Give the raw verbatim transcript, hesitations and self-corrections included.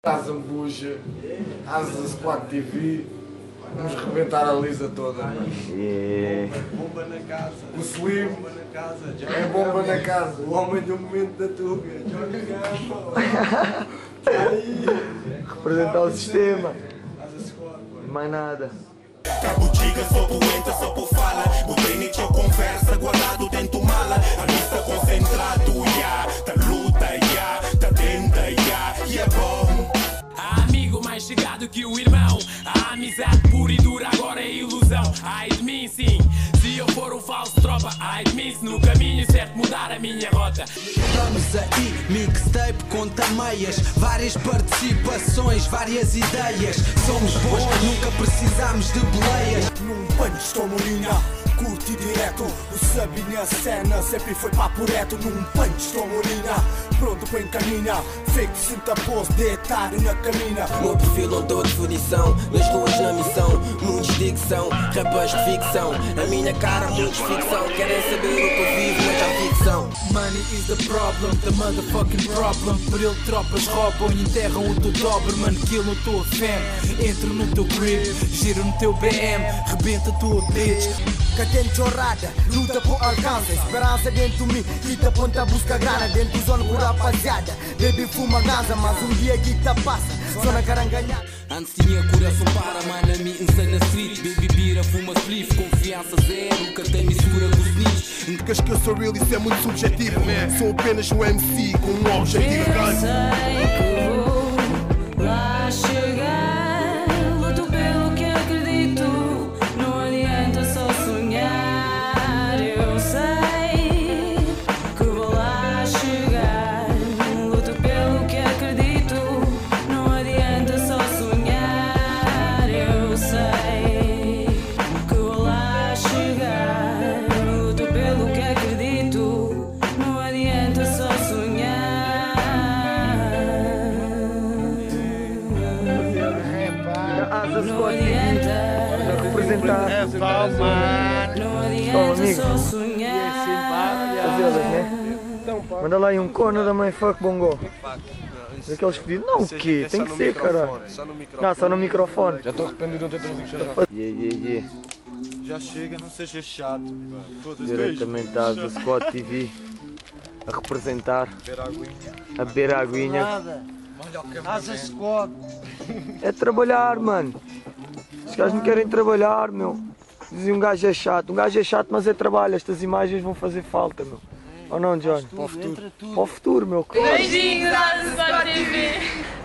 Asa Zambuja, Asa Squad T V, vamos rebentar a Lisa toda. Yeah. Bomba na casa, o Slim, bomba na casa, é bomba na casa, o homem do momento da Tuga, Johnny Gambo. Representar o sistema, Asa Squad, mais nada. Cabudiga, só doenta, só por fala. Botei nicho, conversa, guardado dentro mala. A lista concentrado, ya. Tá luta, ya. Tá tenda, ya. E é bom. Há amigo mais chegado que o irmão. A amizade pura e dura agora é ilusão. Ai de mim sim, se eu for um falso tropa. Ai de mim se no caminho certo mudar a minha rota. Vamos aí, mixtape com tameias, várias participações, várias ideias. Somos bons, nunca precisamos de boleias. Num punch estou molinha, curto e direto. O sub na cena sempre foi papo reto. Num punch estou molinha, pronto para encaminhar. Fake senta pose de etário na camina. Meu perfil onde dou definição, nas ruas na missão. Muitos dicção, rappers de ficção. A minha cara muitos ficção. Querem saber o que eu vivo, mas há ficção. Money is the problem, the motherfucking problem. Por ele tropas roubam e enterram o teu Doberman. Kill no teu fam, entro no teu grip, giro no teu B M, rebenta a tua bitch. Cadente chorrada, luta por alcance. Esperança dentro de mim, que te aponta a busca grana. Dentro do zona por rapaziada, baby fuma gaza. Mas um dia que te passa, zona caranganhada. Antes tinha coração para, mano, a mim insana street. Baby bira, fuma spliff, confiança zero. Cartei mistura com os nichos. Porque que eu sou real, isso é muito subjetivo. Sou apenas um M C com um objetivo. Eu sei que vou lá chegar. Luto pelo que acredito. Não adianta só sonhar. Eu sei que vou lá chegar. Luto pelo que acredito. Não adianta só sonhar. Eu sei que vou lá chegar. Luto pelo que acredito. Não adianta só sonhar. Asa Não Squad adianta. a representar. Não Toma, adianta amigo. só sonhar. Fazê-las, né? Manda lá aí um corno da mãe fuck bongo. Daqueles pedidos. Não, o quê? Tem que ser, cara. Não, só no microfone. Já estou arrependido de não ter trazido xarrado. Yeah, yeah, yeah. já chega, não seja chato. Diretamente da Asa Squad T V a representar, Beber aguinha. a beber a aguinha. Molha o Asa Squad. É trabalhar, mano. Os gajos não querem trabalhar, meu. Dizem um gajo é chato. Um gajo é chato, mas é trabalho. Estas imagens vão fazer falta, meu. Ou não, John? Para o futuro. Para o futuro, meu. Beijinhos, Asa Squad T V.